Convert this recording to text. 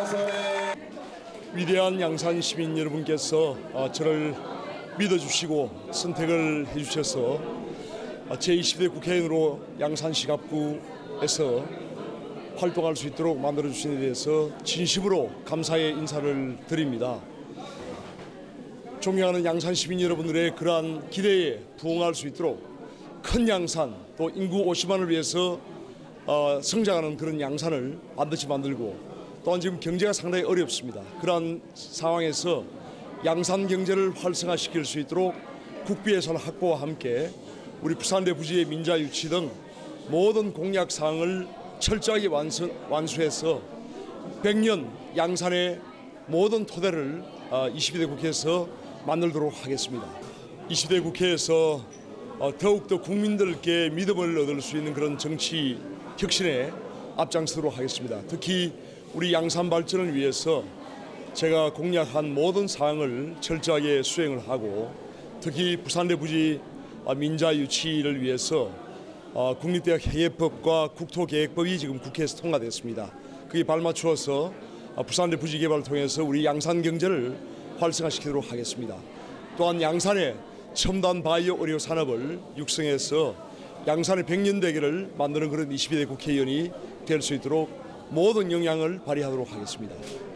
위대한 양산 시민 여러분께서 저를 믿어주시고 선택을 해주셔서 제20대 국회의원으로 양산시갑구에서 활동할 수 있도록 만들어주신 데 대해서 진심으로 감사의 인사를 드립니다. 존경하는 양산 시민 여러분들의 그러한 기대에 부응할 수 있도록 큰 양산, 또 인구 50만을 위해서 성장하는 그런 양산을 반드시 만들고, 또한 지금 경제가 상당히 어렵습니다. 그러한 상황에서 양산 경제를 활성화시킬 수 있도록 국비 예산 확보와 함께 우리 부산대 부지의 민자 유치 등 모든 공약 사항을 철저하게 완수해서 100년 양산의 모든 토대를 22대 국회에서 만들도록 하겠습니다. 22대 국회에서 더욱더 국민들께 믿음을 얻을 수 있는 그런 정치 혁신에 앞장서도록 하겠습니다. 특히 우리 양산 발전을 위해서 제가 공약한 모든 사항을 철저하게 수행을 하고, 특히 부산대 부지 민자 유치를 위해서 국립대학 해예법과 국토계획법이 지금 국회에서 통과됐습니다. 그에 발맞추어서 부산대 부지 개발을 통해서 우리 양산 경제를 활성화시키도록 하겠습니다. 또한 양산의 첨단 바이오 의료 산업을 육성해서 양산의 100년 대계를 만드는 그런 22대 국회의원이 될 수 있도록 모든 역량을 발휘하도록 하겠습니다.